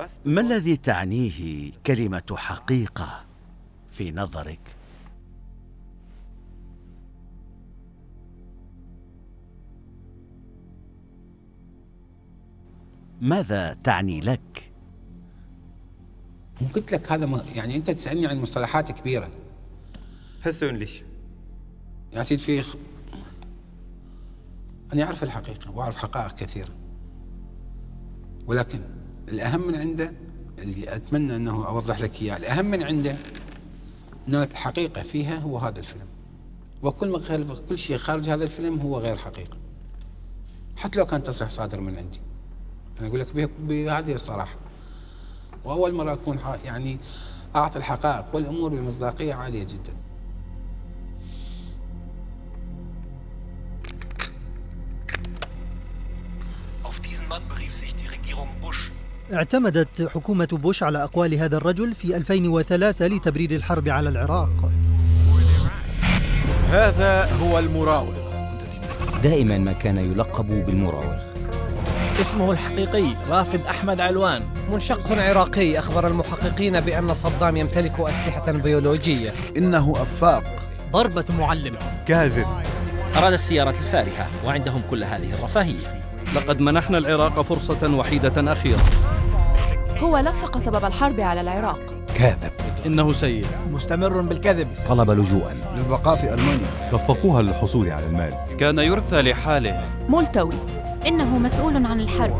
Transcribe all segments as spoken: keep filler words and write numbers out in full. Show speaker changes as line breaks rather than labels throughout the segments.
ما الذي تعنيه كلمة حقيقة في نظرك؟ ماذا تعني لك؟
قلت لك هذا م... يعني أنت تسألني عن مصطلحات كبيرة.
persönlich.
يعني في خ... أنا أعرف الحقيقة وأعرف حقائق كثيرة، ولكن الأهم من عنده اللي أتمنى أنه أوضح لك إياه، الأهم من عنده أن الحقيقة فيها هو هذا الفيلم، وكل ما خالف كل شيء خارج هذا الفيلم هو غير حقيقة، حتى لو كان تصريح صادر من عندي. أنا أقول لك بهذه الصراحة، وأول مرة أكون يعني أعطي الحقائق والأمور بمصداقية عالية جدا.
اعتمدت حكومة بوش على أقوال هذا الرجل في ألفين وثلاثة لتبرير الحرب على العراق.
هذا هو المراوغ.
دائما ما كان يلقب بالمراوغ.
اسمه الحقيقي رافد أحمد علوان،
منشق عراقي. أخبر المحققين بأن صدام يمتلك أسلحة بيولوجية.
إنه أفاق.
ضربة معلم.
كاذب.
أراد السيارة الفارهة وعندهم كل هذه الرفاهية.
لقد منحنا العراق فرصة وحيدة أخيرة.
هو لفق سبب الحرب على العراق.
كاذب.
إنه سيء.
مستمر بالكذب.
طلب لجوءا
للبقاء في ألمانيا.
وفقوها للحصول على المال.
كان يرثى لحاله.
ملتوي.
إنه مسؤول عن الحرب.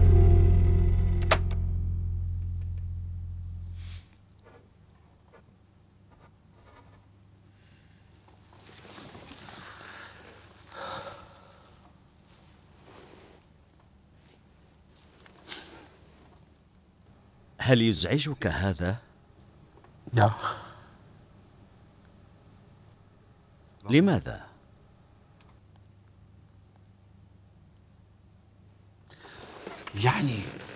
هل يزعجك هذا؟
لا.
لماذا؟
يعني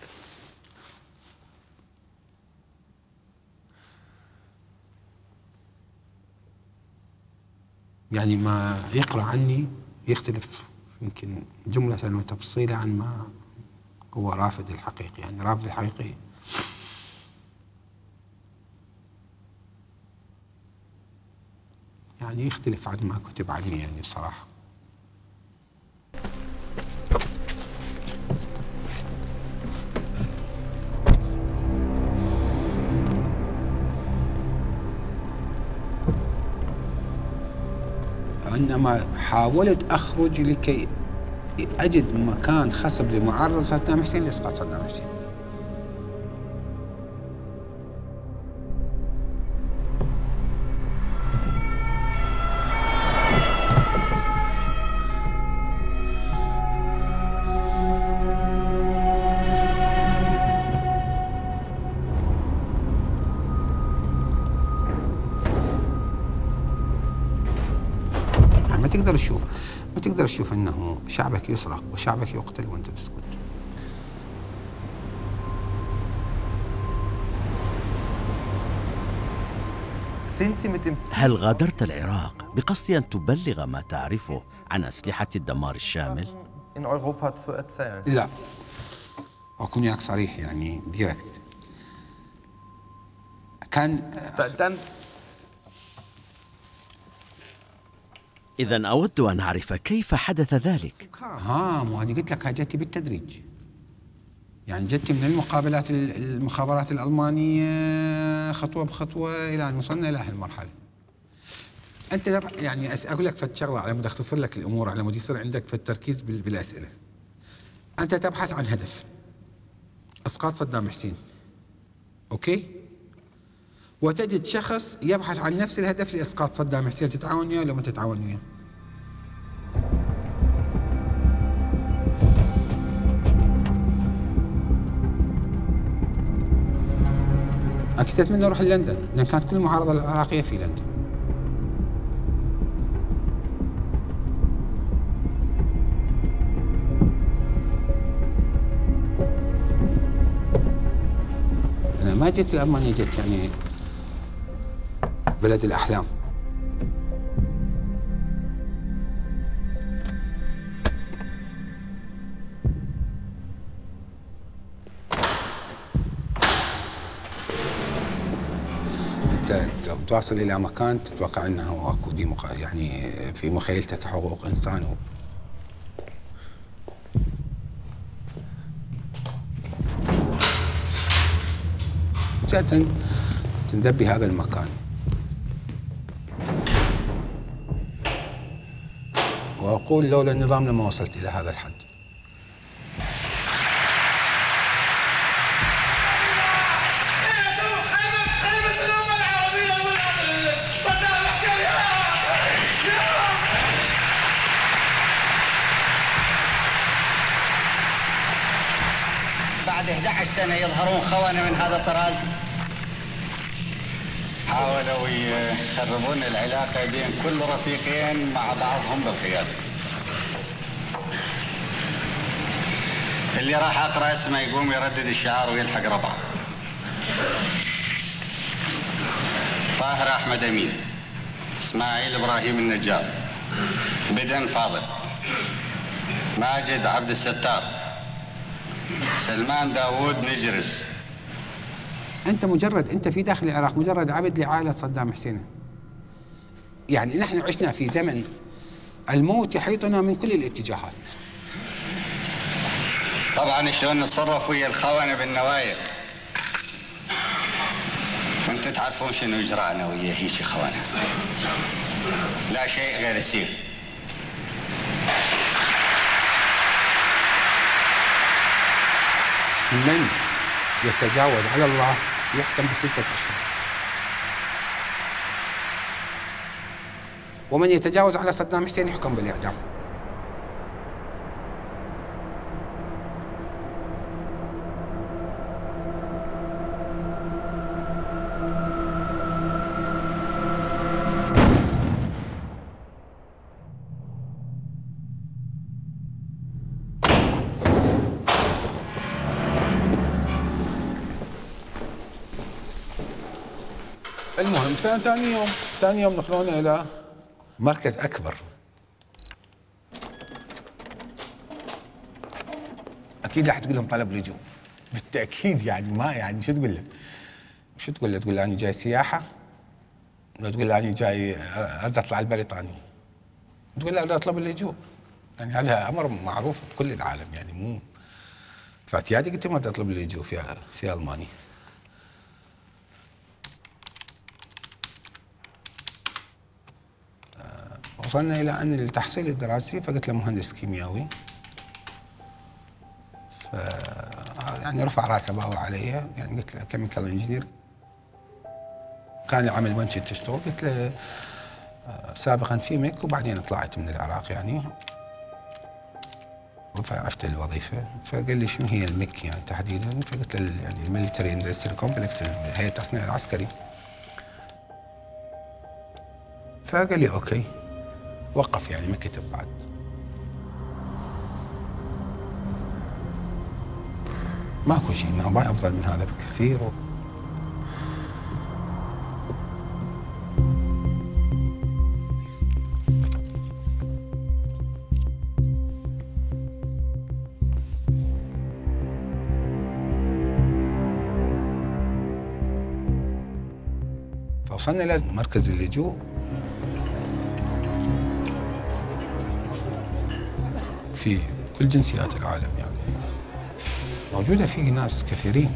يعني ما يقرأ عني يختلف يمكن جملة وتفصيلا عن ما هو رافد الحقيقي. يعني رافد الحقيقي يعني يختلف عن ما كتب عني يعني بصراحة. عندما حاولت أخرج لكي أجد مكان خصب لمعارضة صدام حسين لإسقاط صدام حسين. ما تقدر تشوف ما تقدر تشوف انه شعبك يسرق وشعبك يقتل وانت تسكت.
هل غادرت العراق بقصد ان تبلغ ما تعرفه عن اسلحة الدمار الشامل؟
لا، اكون وياك صريح يعني ديركت. كان
إذن أود أن أعرف كيف حدث ذلك.
ها مو هذه قلت لك جتي بالتدريج. يعني جتي من المقابلات المخابرات الألمانية خطوة بخطوة إلى أن وصلنا إلى هالمرحلة. أنت يعني أقول لك فد شغلة على مود أختصر لك الأمور، على مود يصير عندك في التركيز بالأسئلة. أنت تبحث عن هدف إسقاط صدام حسين، أوكي؟ وتجد شخص يبحث عن نفس الهدف لإسقاط صدام حسين، تتعاون وياه ولا ما تتعاون وياه؟ أكيد أتمنى أروح لندن، لأن كانت كل المعارضة العراقية في لندن. أنا ما جيت لألمانيا، جيت يعني بلد الأحلام. انت تواصل الى مكان تتوقع انه اكو دي مق... يعني في مخيلتك حقوق انسان و... فجأة تندب بهذا المكان واقول لولا النظام لما وصلت الى هذا الحد.
بعد إحدى عشرة سنة يظهرون خونة من هذا الطراز. حاولوا يخربون العلاقة بين كل رفيقين مع بعضهم بالقيادة. اللي راح أقرأ اسمه يقوم يردد الشعار ويلحق ربعه. طاهر أحمد أمين، إسماعيل إبراهيم النجار، بدن فاضل، ماجد عبد الستار، سلمان داوود نجرس.
أنت مجرد أنت في داخل العراق مجرد عبد لعائلة صدام حسين. يعني نحن عشنا في زمن الموت يحيطنا من كل الاتجاهات.
طبعا شلون نتصرف ويا الخونة بالنوايا. وانتم تعرفون شنو اجراءنا ويا هيك خونة. لا شيء غير السيف.
من يتجاوز على الله يحكم بستة أشهر، ومن يتجاوز على صدام حسين يحكم بالإعدام. المهم ثاني يوم ثاني يوم نقلونا الى مركز اكبر. اكيد راح تقول لهم طلب لجوء بالتاكيد، يعني ما يعني شو تقول له؟ شو تقول له؟ تقول له انا جاي سياحه؟ ولا تقول له انا جاي اريد اطلع البريطاني؟ تقول له اريد اطلب اللجوء. يعني هذا امر معروف بكل العالم، يعني مو فاتيادي قلت له اريد اطلب اللجوء في في المانيا. وصلنا الى ان التحصيل الدراسي فقلت له مهندس كيميائي. ف يعني رفع راسه باوع علي، يعني قلت له كيميكال انجينير. كان العمل وين كنت تشتغل؟ قلت له سابقا في ميك وبعدين طلعت من العراق يعني. فعرفت الوظيفه، فقال لي شنو هي الميك يعني تحديدا؟ فقلت له يعني الميلتري اندستري كومبلكس، هيئه التصنيع العسكري. فقال لي اوكي، وقف يعني ما كتب بعد. ماكو شيء ما افضل من هذا بكثير. فوصلنا الى مركز اللجوء. في كل جنسيات العالم يعني موجودة فيه ناس كثيرين.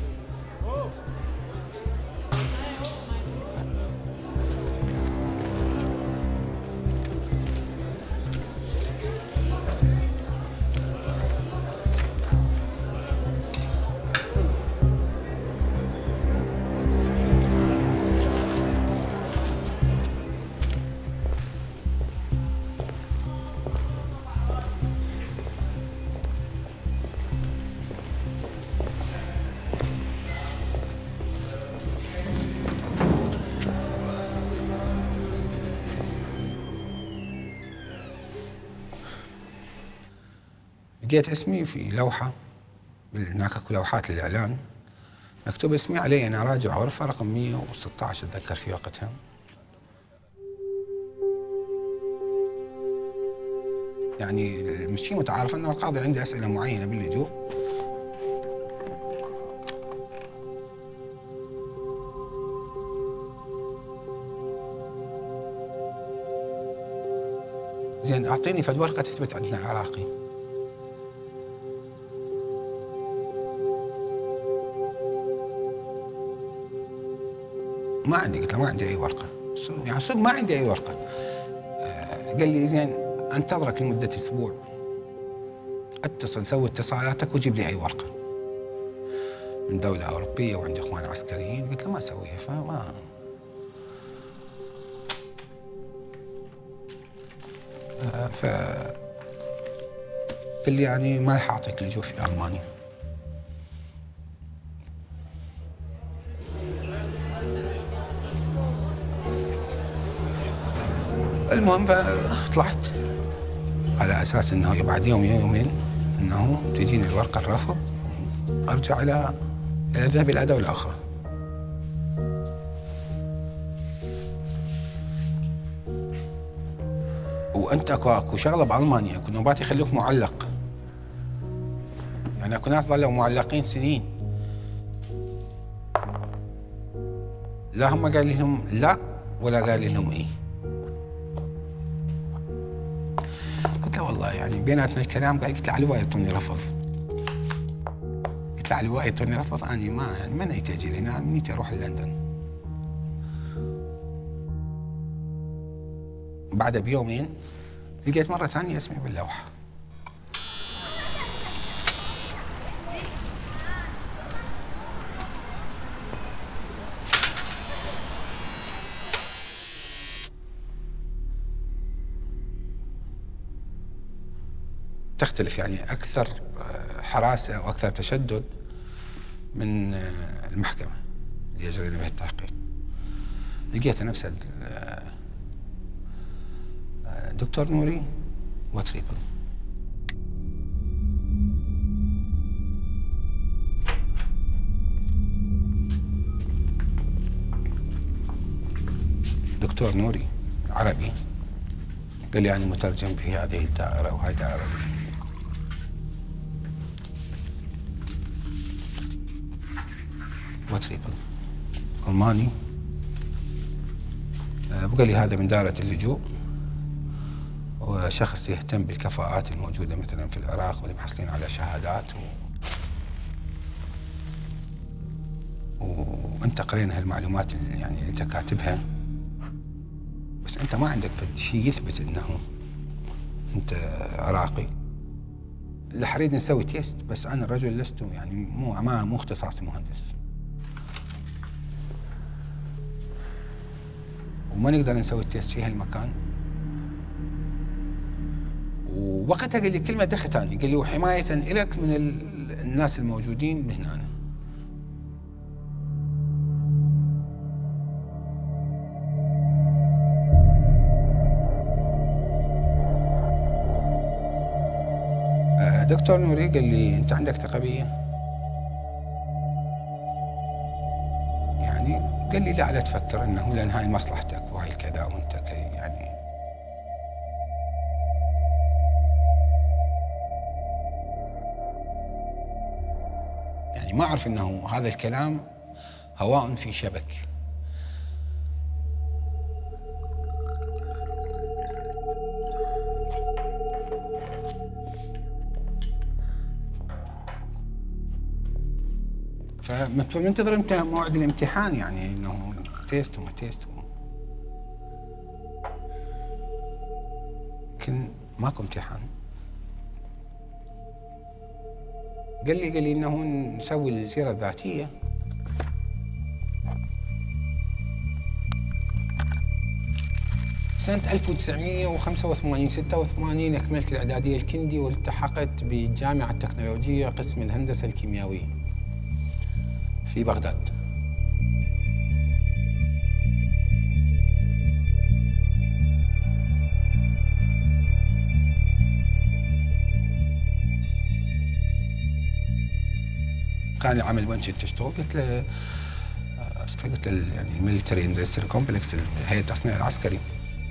لقيت اسمي في لوحة، هناك اكو لوحات للإعلان مكتوب اسمي عليه. أنا راجع غرفة رقم مئة وستة عشر أتذكر في وقتها. يعني المشي متعارف أن القاضي عنده أسئلة معينة باللجوء. زين اعطيني فد ورقه تثبت عندنا عراقي. ما عندي، قلت له ما عندي اي ورقه، يعني صدق ما عندي اي ورقه. آه قال لي زين انتظرك لمده اسبوع، اتصل سوي اتصالاتك وجيب لي اي ورقه من دوله اوروبيه وعندي اخوان عسكريين. قلت له ما اسويها، فما آه ف قال لي يعني ما راح اعطيك لجوء في المانيا. المهم طلعت على اساس انه بعد يوم يومين انه تجيني الورقه الرفض، ارجع الى اذهب الى دوله اخرى. وانت اكو اكو شغله بالمانيا، اكو نوبات يخلوك معلق، يعني اكو ناس ظلوا معلقين سنين. لا هم قال لهم لا ولا قال لهم ايه. قلت له والله يعني بيناتنا الكلام، قال قلت له على الواي يعطوني رفض. قلت له على الواي يعطوني رفض، اني ما يعني ما نيت اجي هنا، نيت اروح لندن. بعدها بيومين لقيت مره ثانيه اسمي باللوحه. تختلف يعني أكثر حراسة وأكثر تشدد من المحكمة اللي يجري بها التحقيق. لقيت نفس الدكتور نوري وتريبل. دكتور نوري عربي قال لي أنا مترجم في هذه الدائرة وهي دائرة وتريبل ألماني. بقى لي هذا من دائرة اللجوء، وشخص يهتم بالكفاءات الموجودة مثلا في العراق واللي محصلين على شهادات و... وانت قرينا هالمعلومات اللي يعني اللي انت كاتبها، بس انت ما عندك شيء يثبت انه انت عراقي. اللي حريد نسوي تيست، بس انا الرجل لست يعني مو ما مو اختصاصي مهندس، وما نقدر نسوي التيست في هالمكان. ووقتها قال لي كلمه دختاني، قال لي وحمايه لك من الناس الموجودين هنا. دكتور نوري قال لي انت عندك ثقبيه؟ يعني قال لي لا لا تفكر انه لان هاي مصلحتك وهاي كذا وانت كذا يعني. يعني ما اعرف انه هذا الكلام هواء في شبك. فمنتظر امتى موعد الامتحان، يعني انه تيست وما تيست و... لكن ماكو امتحان. قال لي قال لي انه نسوي السيره الذاتيه. سنة ألف وتسعمئة وخمسة وثمانين ستة وثمانين أكملت الإعدادية الكندي والتحقت بالجامعة التكنولوجية قسم الهندسة الكيميائية في بغداد. كان العمل وين كنت تشتغل؟ قلت له قلت له يعني الميلتري اندستري كومبلكس، هيئة التصنيع العسكري.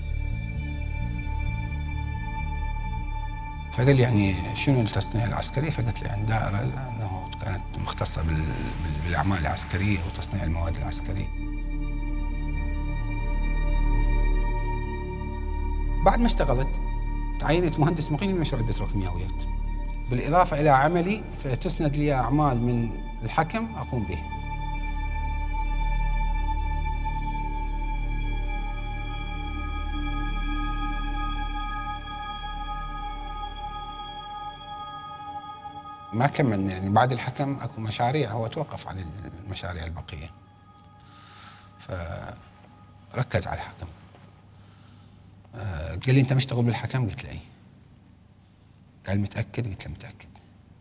فقال لي يعني شنو التصنيع العسكري؟ فقلت له يعني دائرة انه كانت مختصة بالاعمال العسكرية وتصنيع المواد العسكرية. بعد ما اشتغلت تعينت مهندس مقيم لمشروع البتروكيماويات، بالإضافة إلى عملي فتسند لي أعمال من الحكم أقوم به. ما كملنا يعني بعد الحكم اكو مشاريع، هو توقف عن المشاريع البقيه فركز على الحكم. آه قال لي انت مشتغل بالحكم؟ قلت له اي. قال متاكد؟ قلت له متاكد.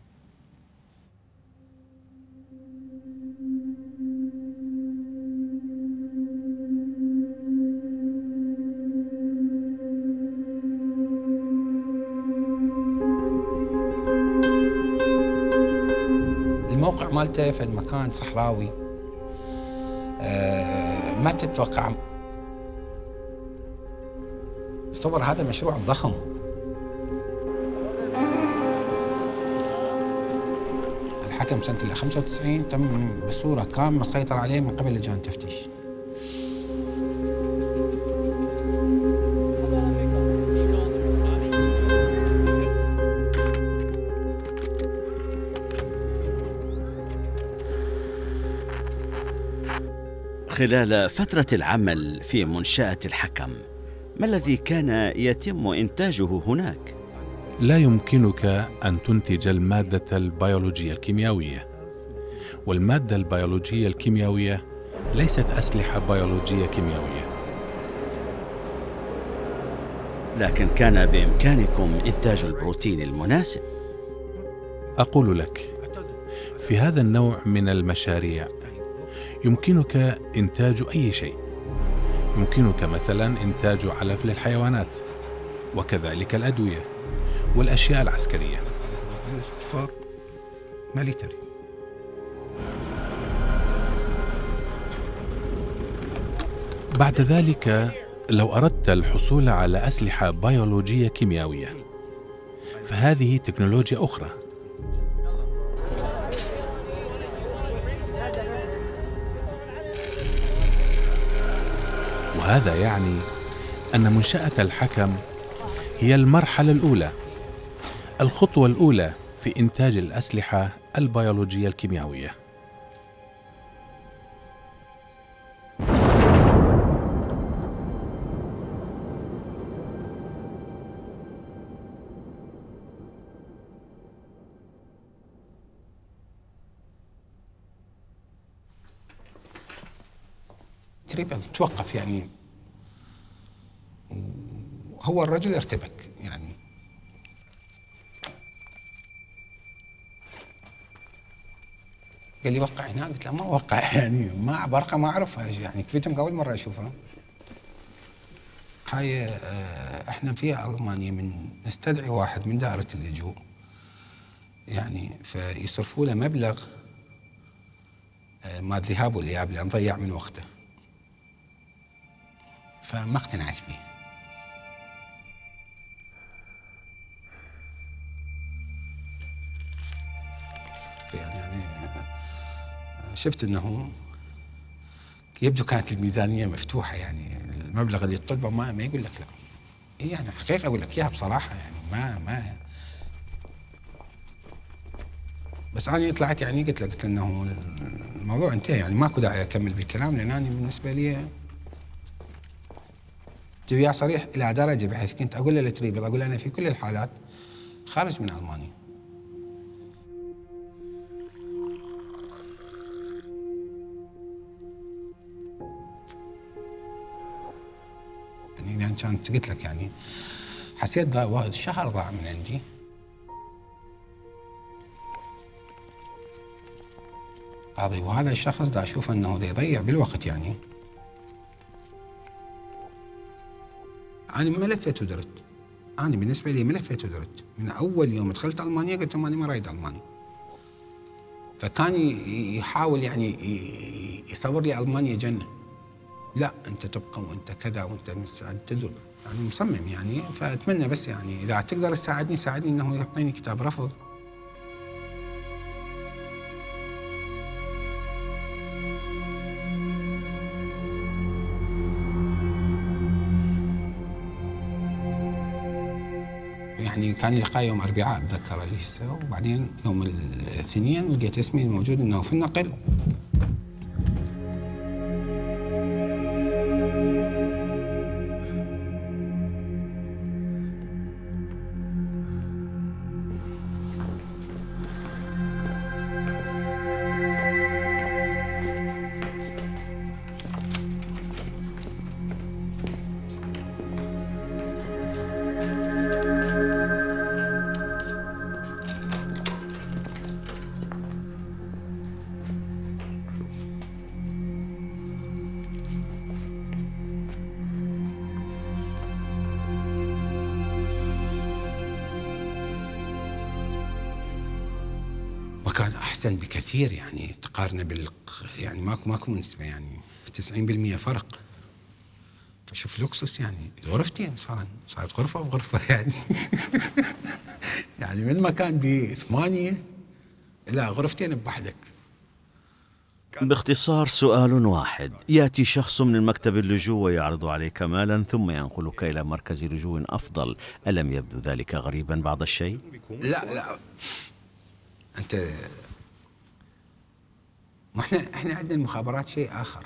الموقع مالته في مكان صحراوي، آه ما تتوقع. تصور هذا مشروع ضخم. الحكم سنة خمسة وتسعين تم بصورة كاملة مسيطر عليه من قبل لجان تفتيش.
خلال فترة العمل في منشأة الحكم، ما الذي كان يتم إنتاجه هناك؟
لا يمكنك أن تنتج المادة البيولوجية الكيميائية، والمادة البيولوجية الكيميائية ليست أسلحة بيولوجية كيميائية.
لكن كان بإمكانكم إنتاج البروتين المناسب.
أقول لك، في هذا النوع من المشاريع يمكنك إنتاج أي شيء. يمكنك مثلا إنتاج علف للحيوانات، وكذلك الأدوية والأشياء العسكرية. بعد ذلك لو أردت الحصول على أسلحة بيولوجية كيميائية فهذه تكنولوجيا أخرى. وهذا يعني أن منشأة الحكم هي المرحلة الأولى، الخطوة الأولى في إنتاج الأسلحة البيولوجية الكيميائية.
تقريبا توقف يعني، هو الرجل ارتبك يعني. قال لي وقع هنا، قلت له ما وقع يعني، ما برقه ما اعرفها يعني، كفيتهم اول مره اشوفها. هاي احنا في المانيا من نستدعي واحد من دائره اللجوء يعني، فيصرفوا له مبلغ ما الذهاب والاياب لان ضيع من وقته، فما اقتنعت به. يعني يعني شفت انه يبدو كانت الميزانيه مفتوحه يعني، المبلغ اللي يطلبه ما ما يقول لك لا. إيه يعني حقيقه اقول لك اياها بصراحه يعني، ما ما بس انا طلعت يعني قلت له قلت له انه الموضوع انتهى يعني، ماكو داعي اكمل بالكلام، لان انا بالنسبه لي وياه صريح الى درجه بحيث كنت اقول له لتريبل، اقول له انا في كل الحالات خارج من المانيا. يعني كانت قلت لك يعني حسيت ضاع شهر ضاع من عندي. قاضي وهذا الشخص دا اشوف انه دا يضيع بالوقت يعني. انا ما لفيت ودرت، انا بالنسبه لي ما لفيت ودرت، من اول يوم دخلت المانيا قلت لهم انا ما رايد المانيا. فكان يحاول يعني يصور لي المانيا جنه. لا انت تبقى وانت كذا وانت مستعد تدر يعني، مصمم يعني. فاتمنى بس يعني اذا تقدر تساعدني ساعدني انه يعطيني كتاب رفض. يعني كان لقاء يوم أربعاء أتذكر لي هسه، وبعدين يوم الاثنين لقيت اسمي موجود إنه في النقل. وكان أحسن بكثير، يعني تقارنه بال يعني ماكو ماكو نسبة، يعني تسعين بالمئة فرق. شوف لوكسوس، يعني غرفتين صارت صارت غرفة وغرفة يعني يعني من مكان بثمانية إلى غرفتين بوحدك.
باختصار سؤال واحد، يأتي شخص من المكتب اللجوء ويعرض عليك مالا ثم ينقلك إلى مركز لجوء أفضل، ألم يبدو ذلك غريبا بعض الشيء؟
لا لا، أنت وإحنا إحنا عندنا المخابرات شيء آخر.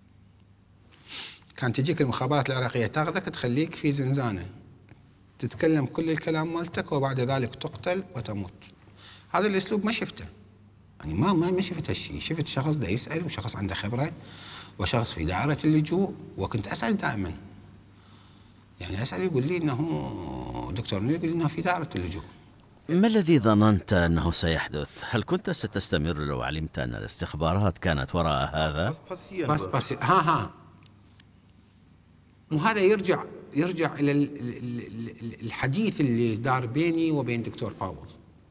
كان تجيك المخابرات العراقية تاخذك تخليك في زنزانة تتكلم كل الكلام مالتك وبعد ذلك تقتل وتموت. هذا الأسلوب ما شفته، يعني ما ما ما شفت هالشيء. شفت شخص دا يسأل، وشخص عنده خبرة، وشخص في دائرة اللجوء. وكنت أسأل دائما، يعني أسأل يقول لي إنه دكتور نيل يقول لي إنه في دائرة اللجوء.
ما الذي ظننت أنه سيحدث؟ هل كنت ستستمر لو علمت أن الاستخبارات كانت وراء هذا؟
بس بس ها ها وهذا يرجع يرجع إلى الحديث اللي دار بيني وبين دكتور باول.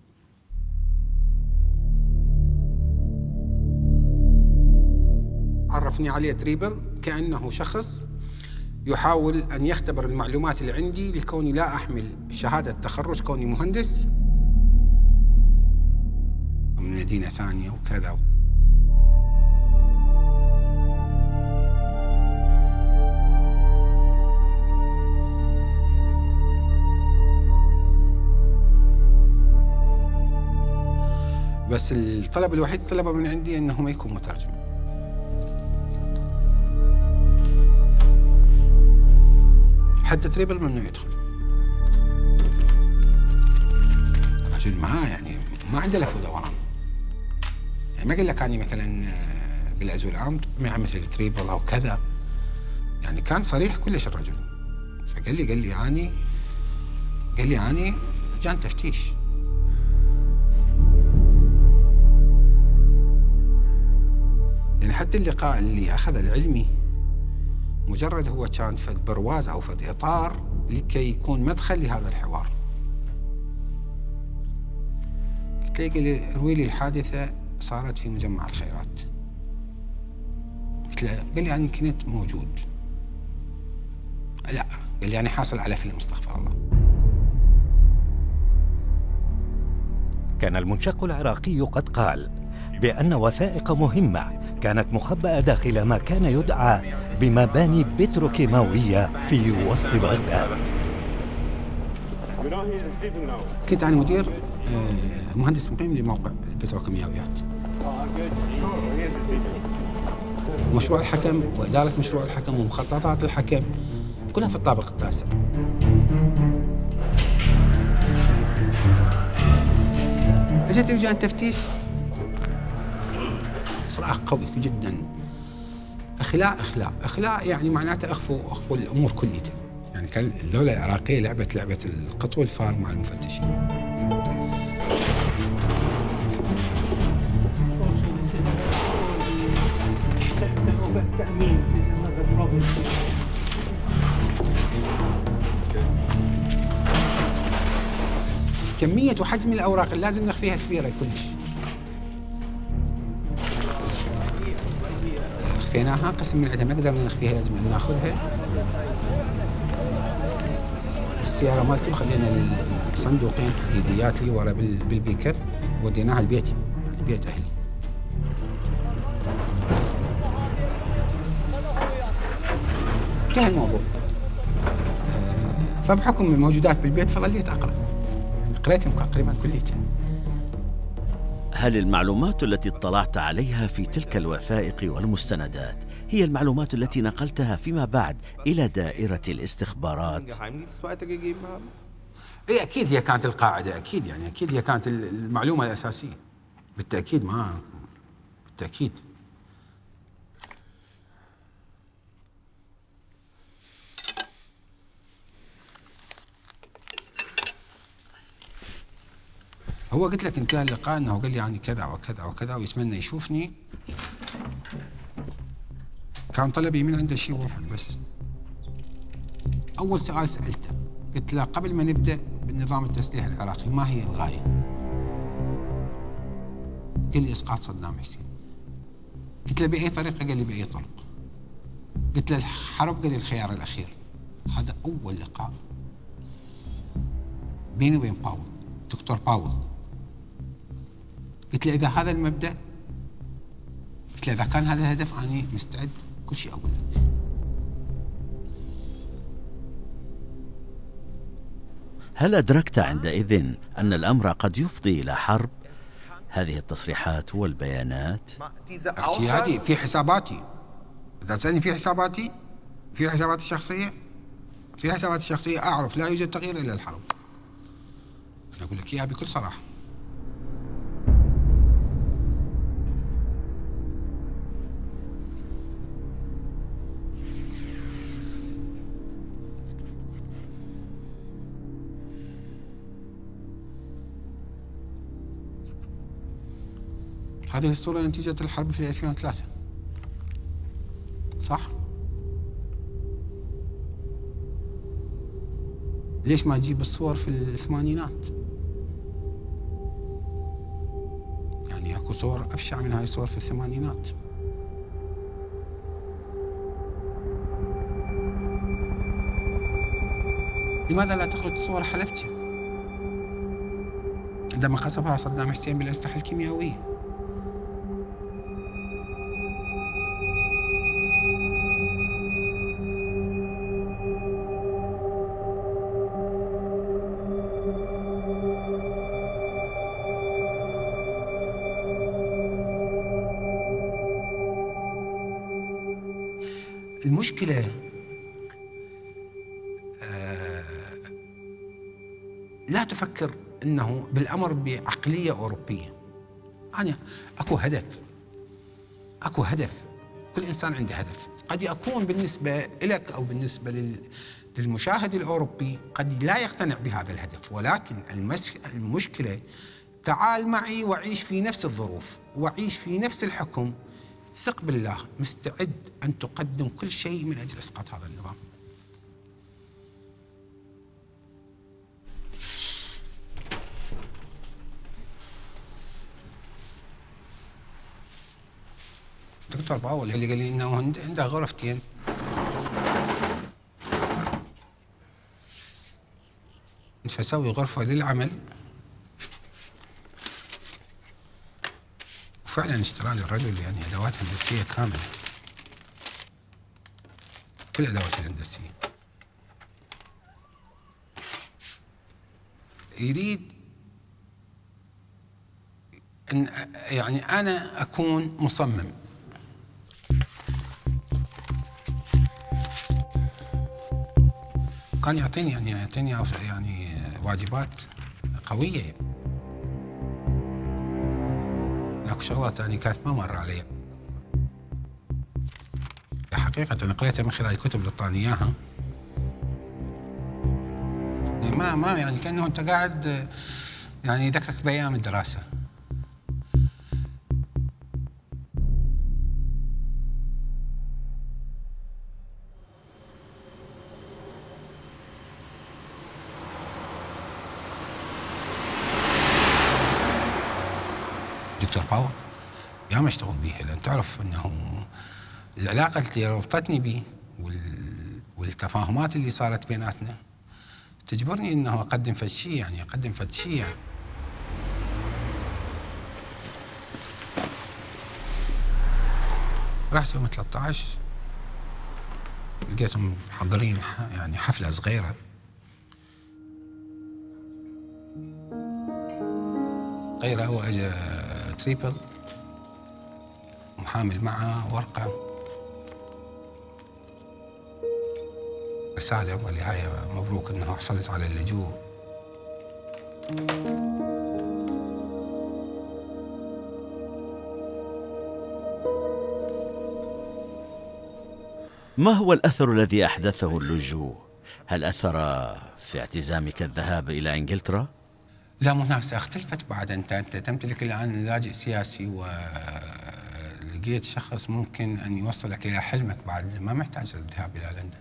عرفني عليه تريبل كأنه شخص يحاول أن يختبر المعلومات اللي عندي لكوني لا أحمل شهادة تخرج، كوني مهندس من مدينة ثانية وكذا. بس الطلب الوحيد طلبه من عندي أنه ما يكون مترجم. حتى تريبل ممنوع يدخل. الرجل معاه يعني ما عنده لف ودوران. يعني ما قال لك أني مثلا بالعزو العام مع مثل تريبل أو كذا، يعني كان صريح كلش الرجل. فقال لي قال لي أني قال لي أني لجان تفتيش. يعني حتى اللقاء اللي أخذ العلمي مجرد هو كان فد برواز أو فد إطار لكي يكون مدخل لهذا الحوار. قلت له قال لي روي لي الحادثة صارت في مجمع الخيرات. قلت له قال لي أنا كنت موجود. لا قال لي أنا حاصل على فيلم استغفر الله.
كان المنشق العراقي قد قال بأن وثائق مهمة كانت مخبأة داخل ما كان يدعى بمباني بتروكيماوية في وسط بغداد.
كنت أنا مدير مهندس مقيم لموقع البتروكيماويات. مشروع الحكم وإدارة مشروع الحكم ومخططات الحكم كلها في الطابق التاسع. اجت لجان تفتيش، صراحة قوي جدا. اخلاء اخلاء اخلاء يعني معناته اخفوا اخفوا الامور كليتها. يعني كان الدولة العراقية لعبت لعبة القط والفار مع المفتشين. كمية وحجم الأوراق اللي لازم نخفيها كبيرة كلش. خفيناها قسم من عندها ما قدرنا نخفيها، لازم ناخذها السيارة مالتي وخلينا الصندوقين حديديات لي ورا بالبيكر وديناها لبيتي، يعني بيت أهلي. انتهى الموضوع. فبحكم الموجودات بالبيت فظليت أقرأ. قريتهم تقريبا كليتها.
هل المعلومات التي اطلعت عليها في تلك الوثائق والمستندات هي المعلومات التي نقلتها فيما بعد إلى دائرة الاستخبارات؟
اي اكيد هي كانت القاعده، اكيد يعني اكيد هي كانت المعلومه الاساسيه بالتاكيد، ما بالتاكيد. هو قلت لك انتهى اللقاء انه قال لي يعني كذا وكذا وكذا ويتمنى يشوفني. كان طلبي من عنده شيء واحد بس. اول سؤال سالته قلت له قبل ما نبدا بالنظام التسليح العراقي ما هي الغايه؟ قال لي اسقاط صدام حسين. قلت له باي طريقه؟ قال لي باي طرق. قلت له الحرب؟ قال لي الخيار الاخير. هذا اول لقاء بيني وبين باول، دكتور باول. قلت له اذا هذا المبدا، قلت له اذا كان هذا الهدف انا مستعد كل شيء اقول لك.
هل أدركت عندئذ أن الأمر قد يفضي إلى حرب؟ هذه التصريحات والبيانات
اجتهادي في حساباتي. إذا تسألني في حساباتي، في حساباتي الشخصية، في حساباتي الشخصية أعرف لا يوجد تغيير إلا الحرب. أنا أقول لك إياها بكل صراحة. هذه الصورة نتيجة الحرب في ألفين وثلاثة، صح؟ ليش ما تجيب الصور في الثمانينات؟ يعني اكو صور أبشع من هاي الصور في الثمانينات. لماذا لا تخرج صور حلبجة عندما قصفها صدام حسين بالأسلحة الكيميائية؟ المشكلة آه لا تفكر أنه بالأمر بعقلية أوروبية. أنا أكو هدف، أكو هدف، كل إنسان عنده هدف. قد يكون بالنسبة لك أو بالنسبة للمشاهد الأوروبي قد لا يقتنع بهذا الهدف، ولكن المشكلة تعال معي وعيش في نفس الظروف وعيش في نفس الحكم، ثق بالله مستعد أن تقدم كل شيء من أجل إسقاط هذا النظام. دكتور باول اللي قال لي إنه عنده غرفتين، فسوي غرفة للعمل، وفعلا اشترى لي الرجل يعني ادوات هندسيه كامله، كل الادوات الهندسيه. يريد ان يعني انا اكون مصمم. كان يعطيني يعني يعطيني يعني واجبات قويه. اكو شغلات يعني كانت ما مر علي. حقيقة أنا قريتها من خلال الكتب اللي اعطاني اياها. ما ما يعني كأنه أنت قاعد يعني يذكرك بأيام الدراسة. دكتور باول ياما اشتغل بيها، لأن تعرف أنه العلاقة اللي ربطتني به والتفاهمات اللي صارت بيناتنا تجبرني أنه أقدم فد شيء، يعني أقدم فد شيء يعني. رحت يوم ثلاثة عشر لقيتهم محضرين يعني حفلة صغيرة، غيره هو اجى تريبل محامل معه ورقه رساله والنهايه مبروك انه حصلت على اللجوء.
ما هو الأثر الذي أحدثه اللجوء؟ هل أثر في اعتزامك الذهاب إلى إنجلترا؟
لا منافسة اختلفت بعد. أنت أنت تمتلك الآن لاجئ سياسي ولقيت شخص ممكن أن يوصلك إلى حلمك، بعد ما محتاج الذهاب إلى لندن.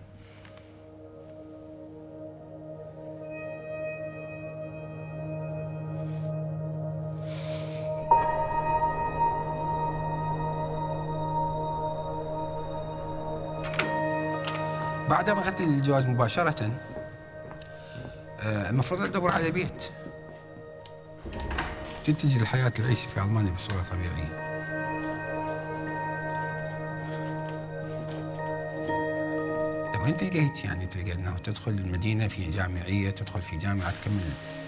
بعد ما أخذت الجواز مباشرة المفروض أدور على بيت تنتج الحياة العيش في ألمانيا بصورة طبيعية. طيب وين تلقيت يعني تلقى أنه تدخل المدينة في جامعية، تدخل في جامعة تكمل.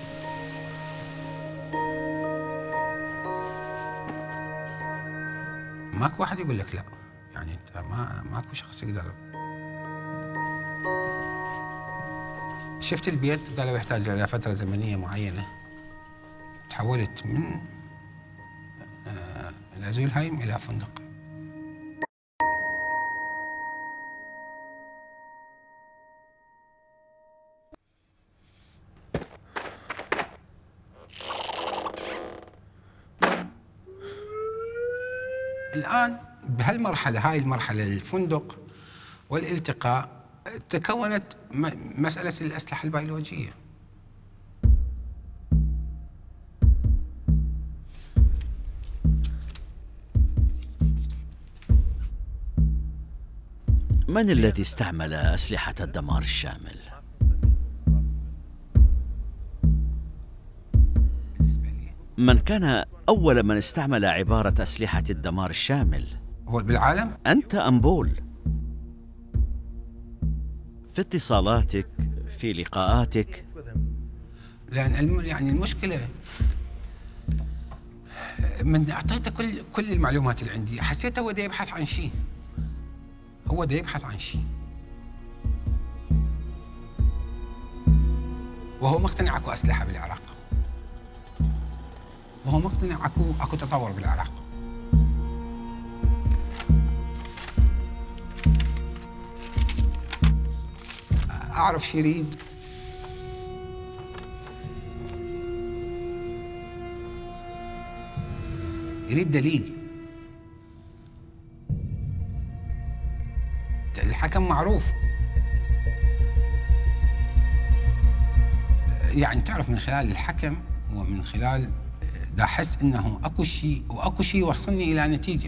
ماكو واحد يقول لك لا، يعني أنت ما ماكو شخص يقدر. شفت البيت قالوا يحتاج إلى فترة زمنية معينة. تحولت من الأزولهايم إلى فندق. الآن بهالمرحلة، هاي المرحلة الفندق والالتقاء، تكونت مسألة الأسلحة البيولوجية.
من الذي استعمل أسلحة الدمار الشامل؟ من كان أول من استعمل عبارة أسلحة الدمار الشامل؟
هو بالعالم؟
أنت أم بول؟ في اتصالاتك، في لقاءاتك؟
لأن يعني المشكلة من أعطيته كل كل المعلومات اللي عندي، حسيته هو دا يبحث عن شيء. هو دا يبحث عن شيء. وهو مقتنع اكو أسلحة بالعراق. وهو مقتنع اكو اكو تطور بالعراق. أعرف شو يريد. يريد دليل. الحكم معروف. يعني تعرف من خلال الحكم ومن خلال دا أحس إنه أكو شيء وأكو شيء يوصلني إلى نتيجة.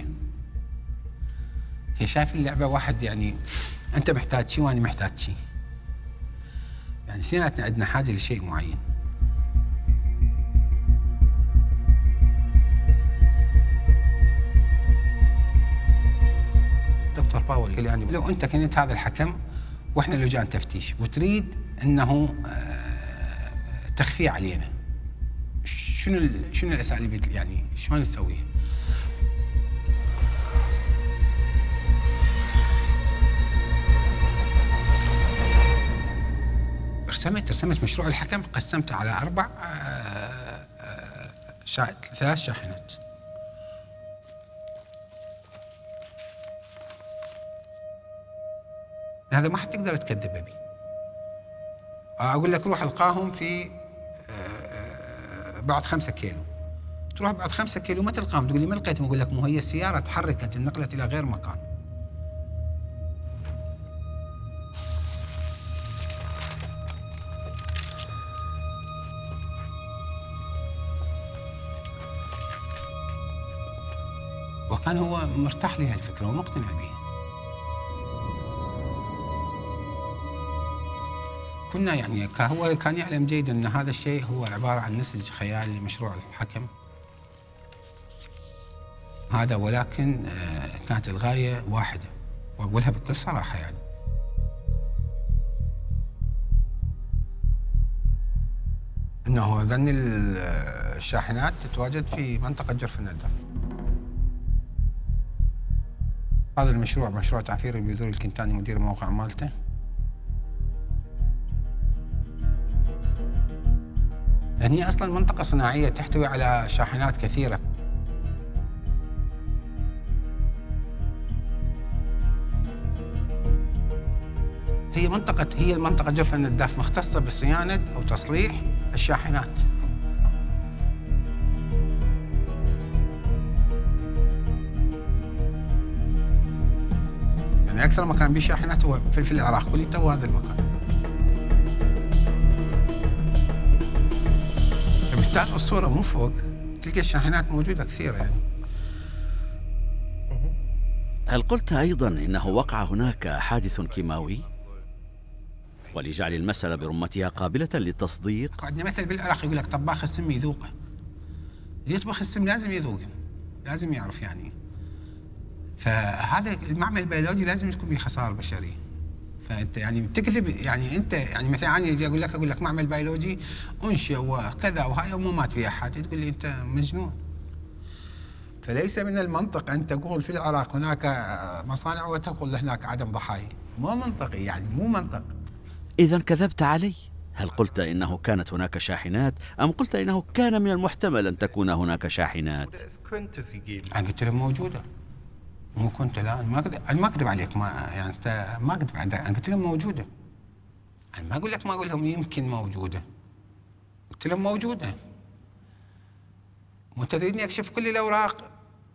هي شايف اللعبة واحد، يعني أنت محتاج شيء وأنا محتاج شيء. يعني اثنيناتنا عندنا حاجة لشيء معين. دكتور باول قال يعني لو أنت كنت هذا الحكم وإحنا لجان تفتيش وتريد أنه تخفيه علينا، شنو شنو الأساليب يعني شلون نسويها؟ رسمت رسمت مشروع الحكم، قسمته على أربع شا... ثلاث شاحنات. هذا ما حتقدر تكذب بي. أقول لك روح ألقاهم في بعد خمسة كيلو. تروح بعد خمسة كيلو ما تلقاهم، تقول لي ما لقيتهم، أقول لك مو هي السيارة تحركت انتقلت إلى غير مكان. وكان هو مرتاح لهذه الفكرة ومقتنع بها. كنا يعني هو كان يعلم جيدا أن هذا الشيء هو عبارة عن نسج خيالي لمشروع الحكم هذا، ولكن كانت الغاية واحدة، وأقولها بكل صراحة يعني. أنه ظن الشاحنات تتواجد في منطقة جرف الندف. هذا المشروع مشروع تعفير البذور الكنتاني مدير موقع مالته. لأن هي أصلاً منطقة صناعية تحتوي على شاحنات كثيرة. هي منطقة هي منطقة جرف النداف مختصة بصيانة أو تصليح الشاحنات. يعني أكثر مكان به شاحنات هو في العراق كليته هو هذا المكان. فبالتالي الصورة من فوق تلقى الشاحنات موجودة كثيرة يعني.
هل قلت أيضاً إنه وقع هناك حادث كيماوي؟ ولجعل المسألة برمتها قابلة للتصديق؟
عندنا مثل بالعراق يقول لك طباخ السم يذوقه. اللي يطبخ السم لازم يذوقه، لازم يعرف يعني. فهذا المعمل البيولوجي لازم تكون به خسائر بشريه. فانت يعني تكذب يعني انت يعني مثلا انا اجي اقول لك اقول لك معمل بيولوجي انشئ وكذا وهاي وما مات فيها حد، تقول لي انت مجنون. فليس من المنطق ان تقول في العراق هناك مصانع وتقول هناك عدم ضحايا، مو منطقي يعني مو منطق.
إذا كذبت علي. هل قلت إنه كانت هناك شاحنات أم قلت إنه كان من المحتمل أن تكون هناك شاحنات؟
أنا قلت لهم موجودة. مو كنت لا أنا ما أكذب أنا ما أكذب عليك ما يعني است... ما أكذب أنا قلت لهم موجودة. أنا ما أقول لك ما أقول لهم يمكن موجودة. قلت لهم موجودة. منتظريني أكشف كل الأوراق.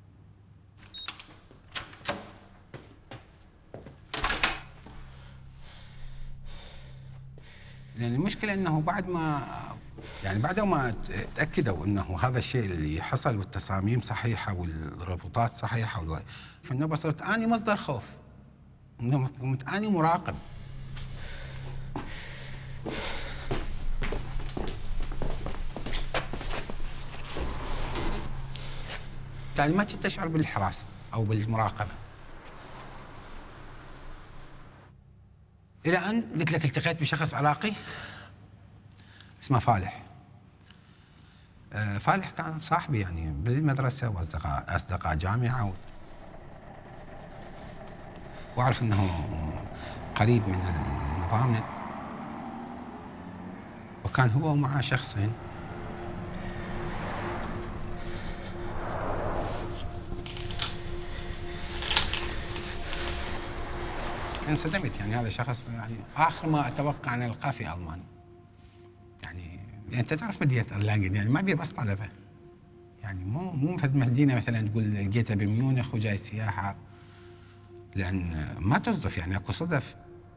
لأن المشكلة أنه بعد ما يعني بعد ما تأكدوا أنه هذا الشيء اللي حصل والتصاميم صحيحة والربطات صحيحة والو... فالنوبة صرت أني مصدر خوف. كنت أني مراقب. يعني ما كنت أشعر بالحراسة أو بالمراقبة. إلى أن قلت لك التقيت بشخص عراقي اسمه فالح. آه فالح كان صاحبي يعني بالمدرسة وأصدقاء أصدقاء جامعة و... وأعرف أنه قريب من النظام. وكان هو ومعه شخصين انصدمت يعني هذا شخص يعني اخر ما اتوقع ان القاه في المانيا. يعني انت تعرف مدينه ارلانجن يعني ما بيه بس طلبه. يعني مو مو في مدينه مثلا تقول لقيتها بميونخ وجاي سياحه. لان ما تصدف يعني اكو صدف.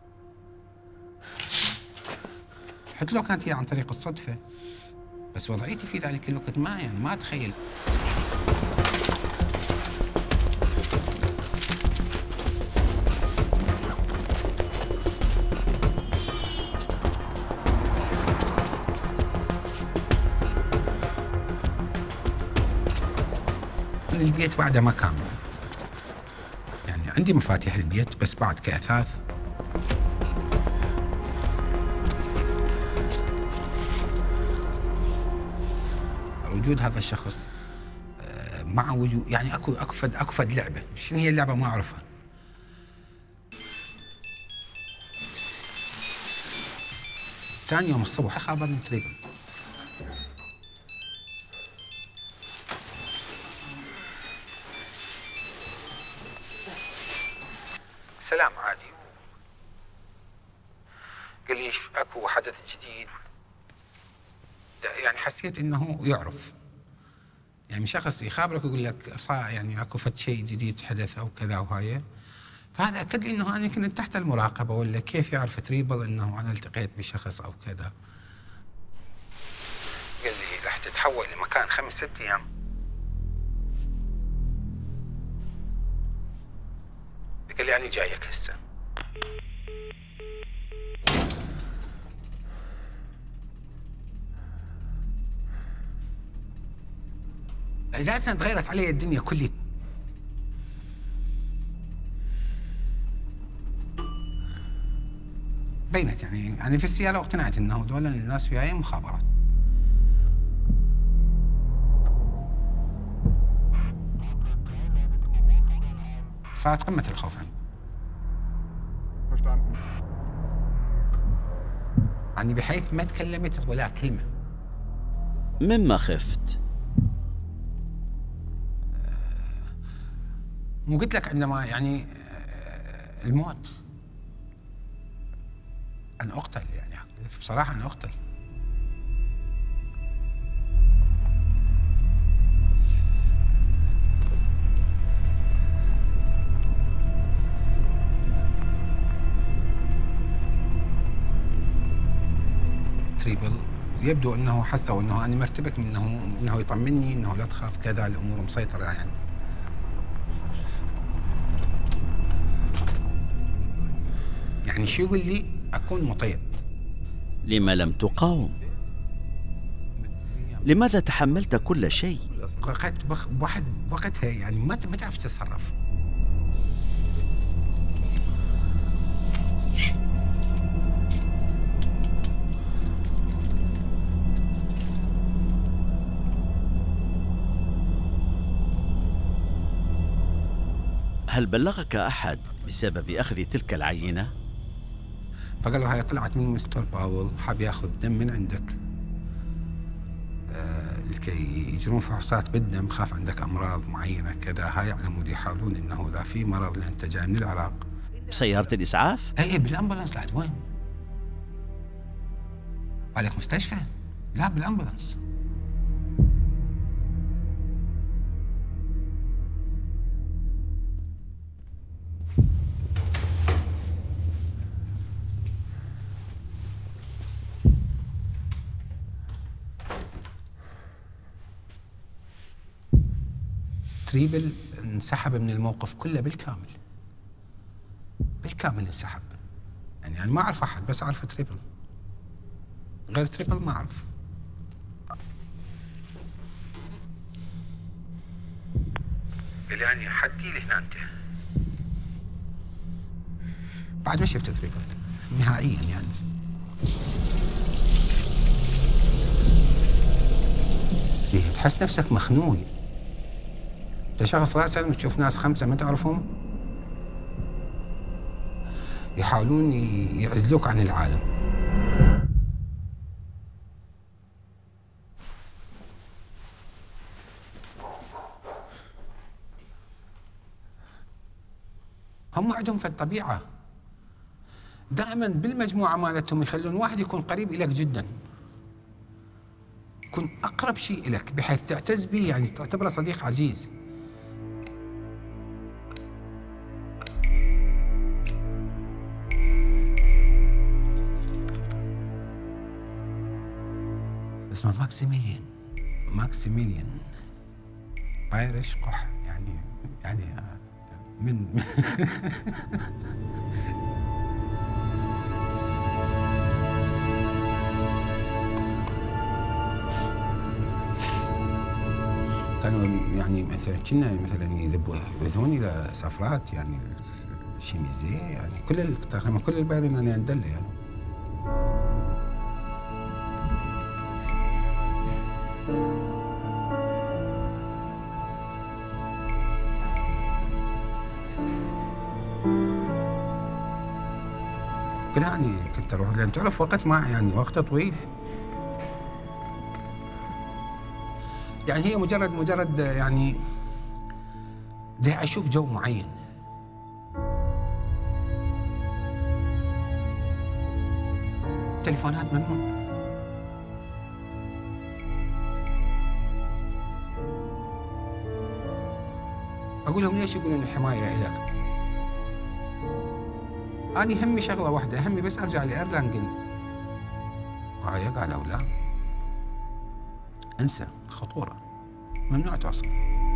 حتى لو كانت هي عن طريق الصدفه. بس وضعيتي في ذلك الوقت ما يعني ما اتخيل. البيت بعده ما كامل. يعني عندي مفاتيح البيت بس بعد كأثاث. وجود هذا الشخص مع وجود يعني اكو اكو فد اكو فد لعبه، شنو هي اللعبه ما اعرفها. ثاني يوم الصبح خابرني تقريبا. سلام عادي. قال لي اكو حدث جديد. يعني حسيت انه يعرف. يعني شخص يخابرك ويقول لك صار يعني اكو فد شيء جديد حدث او كذا وهاي. فهذا اكد لي انه انا كنت تحت المراقبه ولا كيف يعرف تريبل انه انا التقيت بشخص او كذا. قال لي راح تتحول لمكان خمس ست ايام. قال لي أنا جايك هسه. إذا تغيرت علي الدنيا كلها. بينت يعني أنا في السيارة واقتنعت إنه دول الناس وياي مخابرات. صارت قمة الخوف عندي. يعني بحيث ما تكلمت ولا كلمة.
مما خفت؟
مو قلت لك عندما يعني الموت، أنا أقتل، يعني بصراحة أنا أقتل. تريبل يبدو أنه حسوا أنه أنا مرتبك، من أنه أنه يطمني أنه لا تخاف كذا، الأمور مسيطرة يعني. يعني شو يقول لي أكون مطيع.
لما لم تقاوم؟ لماذا تحملت كل شيء؟
وقت بخ... واحد وقتها يعني ما ما تعرف تتصرف.
هل بلغك أحد بسبب أخذ تلك العينة؟
فقالوا هاي طلعت من مستر باول، حاب ياخذ دم من عندك آه لكي يجرون فحوصات بالدم، خاف عندك امراض معينه كذا. هاي على مود يحاولون انه اذا في مرض لان انت جاي من العراق.
بسيارة الاسعاف؟
اي بالامبولانس. لحد وين؟ عليك مستشفى؟ لا بالامبولانس. تريبل انسحب من الموقف كله بالكامل، بالكامل انسحب. يعني أنا ما أعرف أحد، بس أعرف تريبل، غير تريبل ما أعرف. يعني حدي لهنا أنت بعد ما شفت تريبل نهائيا يعني. تحس نفسك مخنوق. انت شخص راسا تشوف ناس خمسه ما تعرفهم يحاولون يعزلوك عن العالم. هم عندهم في الطبيعه دائما بالمجموعه مالتهم يخلون واحد يكون قريب اليك جدا، يكون اقرب شيء الك بحيث تعتز به، يعني تعتبره صديق عزيز. اسمه ماكسيميليان. ماكسيميليان بايرش قح، يعني يعني من كانوا يعني مثلا كنا مثلا يذبوا يذبون الى سفرات، يعني شيميزيه، يعني كل تقريبا كل البايرين انا ندله يعني. كده يعني كنت اروح، لان تعرف وقت ما يعني وقت طويل، يعني هي مجرد مجرد يعني ده يعيشوك جو معين. تليفونات ممنوع. اقول لهم ليش؟ يقولون الحمايه لك. أنا همي شغلة واحدة، همي بس أرجع لإيرلانجن. وهاي قالوا لا، انسى، خطورة، ممنوع توصل.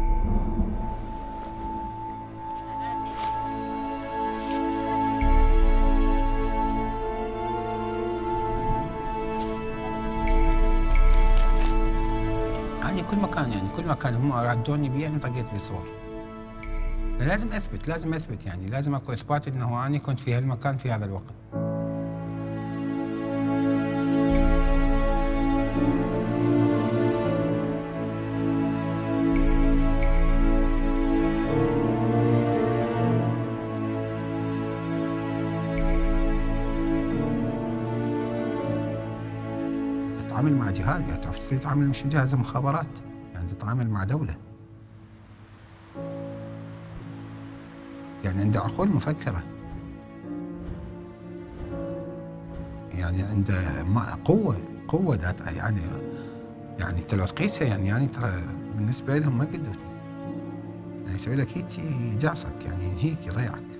يعني كل مكان، يعني كل مكان هم ردوني بيه أنا طقيت بصور. لازم اثبت، لازم اثبت، يعني لازم اكو اثبات انه انا كنت في هالمكان في هذا الوقت. تتعامل مع جهاز، يعني تعرف تتعامل مش جهاز مخابرات، يعني تتعامل مع دولة، يعني عنده عقول مفكرة، يعني عنده قوة قوة ذات يعني يعني انت لو تقيسها يعني يعني ترى بالنسبة لهم ما قدوتني، يعني يسوي لك هيك يجعصك، يعني ينهيك يضيعك.